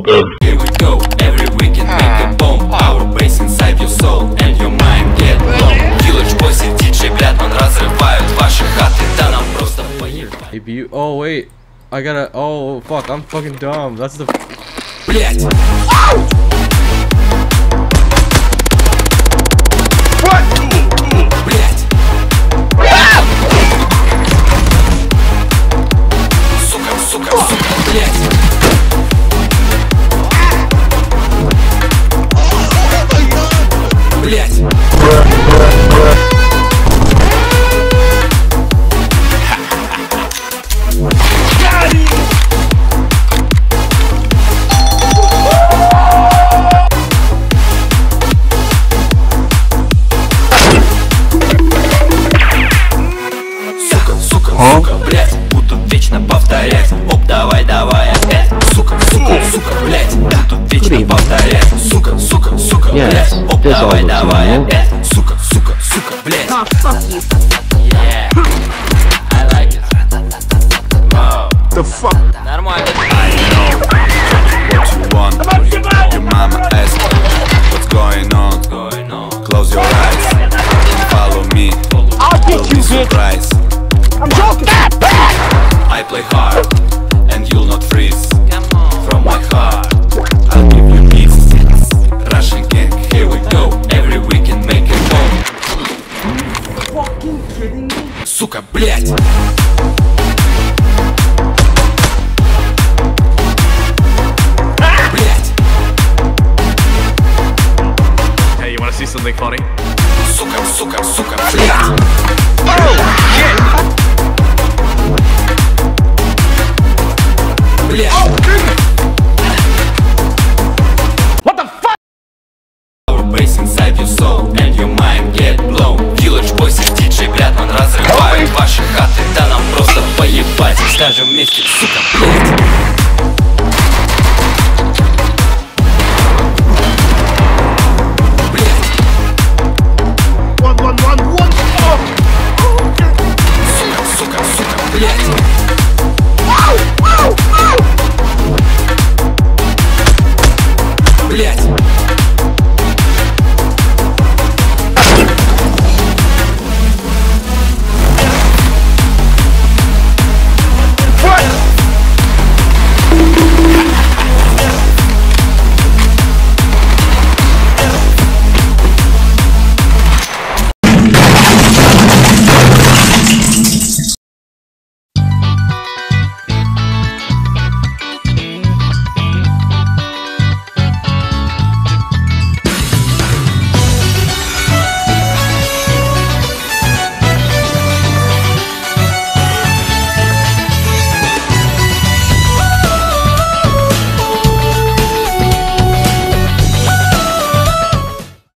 dead. Here we go, every weekend make a bomb. Our bass inside your soul and your mind get blown. Village Boys и DJ Blyatman разрывают ваши хаты. Да нам просто поебать. Oh wait, I gotta. Oh fuck, I'm fucking dumb. That's the. Блять! Блять! Сука, сука, сука, блять! Блять! Сука, блять, буду вечно повторять. Оп, давай, давай опять. Сука, сука, сука, блять, буду вечно повторять. Сука, сука, сука, блять. Оп, давай, давай опять. Сука, сука, сука, блять. Yeah, I like it. The fuck? Нормально. I know what you want. Your mama asked what's going on. Close your eyes, follow me. I'll get you, bitch. Surprise. I'm joking. I play hard And you'll not freeze from my heart. I'll give you peace. Russian gang, here we go. Every weekend make a bomb. Fucking kidding me? Сука, блять! Блять! Hey, you wanna see something funny? Сука, сука, сука, блять! Блять! What the fuck? Our bass inside your soul and your mind get blown. Village Boys и DJ Blyatman разрывают ваши хаты. Да нам просто поебать. Скажем вместе, сука, блять! Сука, сука, сука, блять!